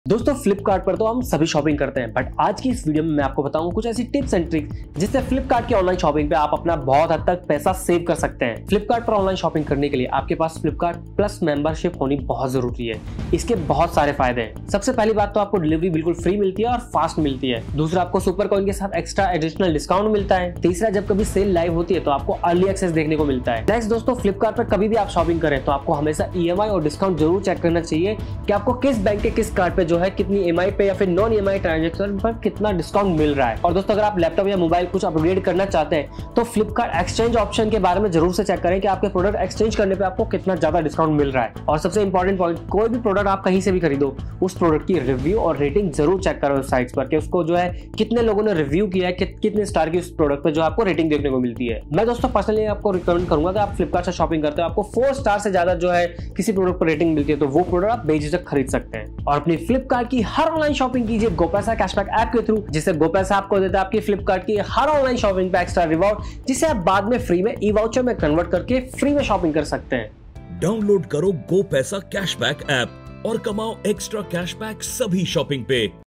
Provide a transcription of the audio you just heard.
दोस्तों फ्लिपकार्ट पर तो हम सभी शॉपिंग करते हैं, बट आज की इस वीडियो में मैं आपको बताऊंगा कुछ ऐसी टिप्स एंड ट्रिक्स जिससे फ्लिपकार्ट की ऑनलाइन शॉपिंग पे आप अपना बहुत हद तक पैसा सेव कर सकते हैं। फ्लिपकार्ट पर ऑनलाइन शॉपिंग करने के लिए आपके पास फ्लिपकार्ट प्लस मेंबरशिप होनी बहुत जरूरी है। इसके बहुत सारे फायदे हैं। सबसे पहली बात तो आपको डिलीवरी बिल्कुल फ्री मिलती है और फास्ट मिलती है। दूसरा, आपको सुपर कॉइन के साथ एक्स्ट्रा एडिशनल डिस्काउंट मिलता है। तीसरा, जब कभी सेल लाइव होती है तो आपको अर्ली एक्सेस देखने को मिलता है। नेक्स्ट दोस्तों, फ्लिपकार्ट पर कभी भी आप शॉपिंग करें तो आपको हमेशा EMI और डिस्काउंट जरूर चेक करना चाहिए कि आपको किस बैंक के किस कार्ड पे जो है कितनी EMI पे या फिर नॉन EMI ट्रांजैक्शन पर कितना डिस्काउंट मिल रहा है। और दोस्तों, अगर आप लैपटॉप या मोबाइल कुछ अपग्रेड करना चाहते हैं तो फ्लिपकार्ट एक्सचेंज ऑप्शन के बारे में जरूर से चेक करें कि आपके प्रोडक्ट एक्सचेंज करने पे आपको कितना ज्यादा डिस्काउंट मिल रहा है। और सबसे इंपॉर्टेंट पॉइंट, कोई भी प्रोडक्ट आप कहीं से भी खरीदो उस प्रोडक्ट की रिव्यू और रेटिंग जरूर चेक करो उस साइट्स पर कि उसको जो है कितने लोगों ने रिव्यू किया है, कितने स्टार की उस प्रोडक्ट पे जो आपको रेटिंग देखने को मिलती है। मैं दोस्तों पर्सनली आपको रिकमेंड करूंगा कि आप फ्लिपकार्ट से शॉपिंग करते हो, आपको 4 स्टार से ज्यादा जो है किसी प्रोडक्ट पर रेटिंग मिलती है तो वो प्रोडक्ट आप बेझिझक खरीद सकते हैं। और अपनी फ्लिपकार्ट की हर ऑनलाइन शॉपिंग कीजिए गोपैसा कैशबैक ऐप के थ्रू, जिससे गोपैसा आपको देता है आपकी फ्लिपकार्ट की हर ऑनलाइन शॉपिंग पे एक्स्ट्रा रिवॉर्ड, जिसे आप बाद में फ्री में ई-वाउचर में कन्वर्ट करके फ्री में शॉपिंग कर सकते हैं। डाउनलोड करो गोपैसा कैशबैक ऐप और कमाओ एक्स्ट्रा कैशबैक सभी शॉपिंग पे।